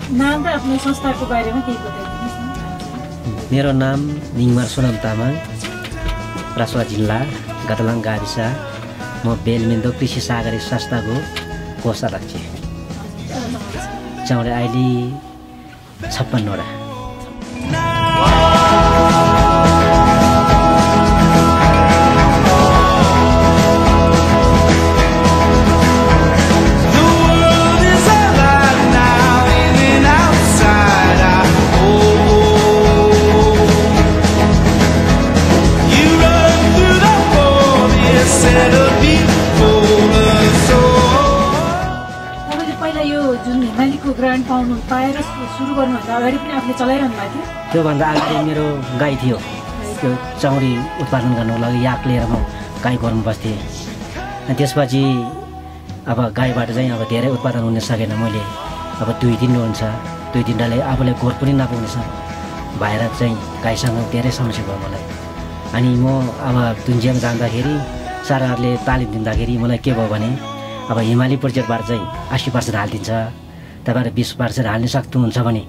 नाम र आफ्नो संस्थाको बारेमा केही बताइदिनुहोस् न। मेरो नाम निङमार सोनाम तामाङ, रासुवा जिल्ला गतलाङ गाविस। म बेलमिन्दो कृषि सागरी संस्थाको कोषाध्यक्ष। चाउरे अहिले 56 वटा। ग्रान्ट पाउनु पाएर सुरु गर्नुभन्दा अगाडि पनि आफूले चलाइरहनु भएको थियो? त्योभन्दा अगाडि मेरो गाई थियो, त्यो चाउरी उत्पादन गर्नुको लागि याक लिएर म गाई गोरुमा बस्थेँ। अनि त्यसपछि अब गाईबाट चाहिँ अब धेरै उत्पादन हुन सकेन। मैले अब 2 दिन हुन्छ, 2 दिन डाले आफूलाई गोर पनि नपाउनेछ भएर चाहिँ गाईसँग धेरै समस्या भयो मलाई। अनि म अब दुन्जियामा जाँदाखेरि सरहरूले तालिम दिँदाखेरि मलाई के भयो भने अब हिमाली प्रोजेक्टबाट चाहिँ 80% हालिदिन्छ, तपाईहरु 20% हाल्न सक्नुहुन्छ भने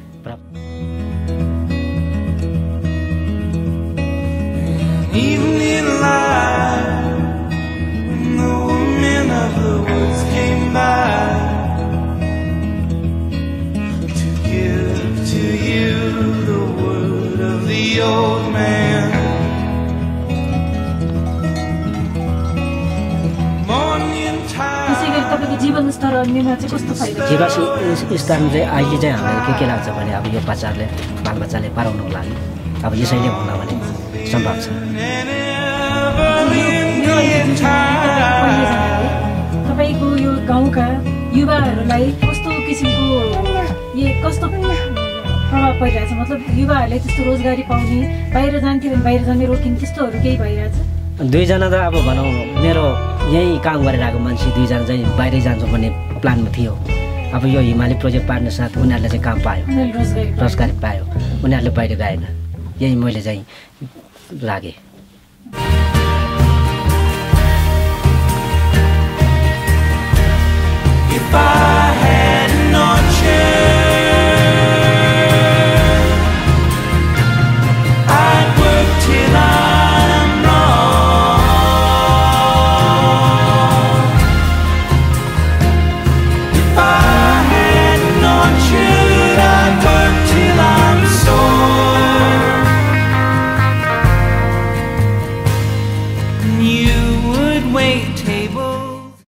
जीवन स्तर अन्यमा चाहिँ कस्तो फाइदा? जीवन स्तरमा चाहिँ अहिले चाहिँ हामीलाई के लाग्छ भने अब यो बच्चाहरूले बालबच्चाले पढाउनुको लागि अब यसैले होला भने सम्भव छ। तपाईको यो गाउँका युवाहरूलाई कस्तो किसिमको कस्तो प्रभाव परिरहेछ? मतलब युवाहरूले त्यस्तो रोजगारी पाउने, बाहिर जान्थ्यो भने बाहिर जाने रोकिने त्यस्तोहरू केही भइरहेछ? 2 जना त अब भनौँ मेरो यही काम गरेर आएको मान्छे 2 जना चाहिँ बाहिरै जान्छ भन्ने प्लानमा थियो। अब यो हिमाली प्रोजेक्ट पार्ने साथ उनीहरूले चाहिँ काम पायो, रोजगारी पायो, उनीहरूले बाहिर गएन। यही मैले चाहिँ लागेँ। Bye.